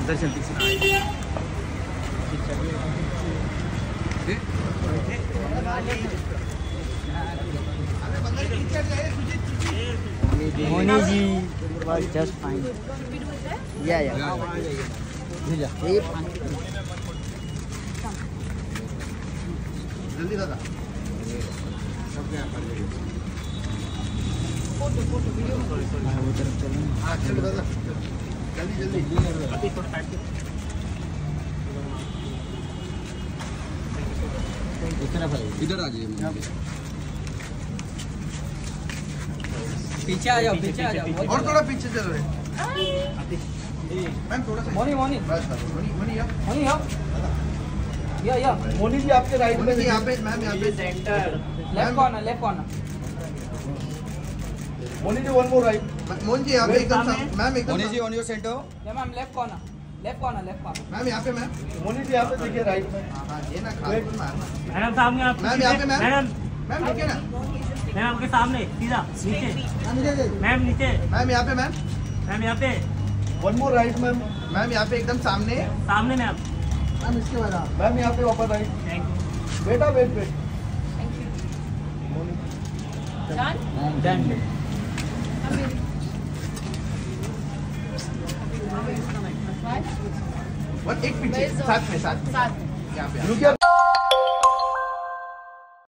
Darshan Moni ji was just fine. Yeah. जल्दी दादा photo video वो तरफ चलो। हाँ चलो दादा जल्दी इधर आ जाइए। पीछे आ जाओ और थोड़ा पीछे चलो मैम थोड़ा सा मोनी या मोनी जी आपके राइट में यहाँ पे मैम यहाँ पे centre left corner Moni ji one more right Moni ji यहाँ पे एकदम मैम एकदम Moni ji on your centre ma'am left corner ma'am यहाँ पे मैम मोनी जी यहाँ पे देखिए राइट में हाँ ये ना मैडम सामने आप मैम यहाँ पे मैम देखिए ना मैम आपके सामने सीधा नीचे मैम नीचे मैम यहाँ पे मैम यहाँ पे वन मोर राइट मैम यहाँ पे एकदम सामने मैम इसके बाद मैम यहाँ पे वापस राइट थैंक यू बेटा वेट डन एक पीछे साथ में यहाँ पे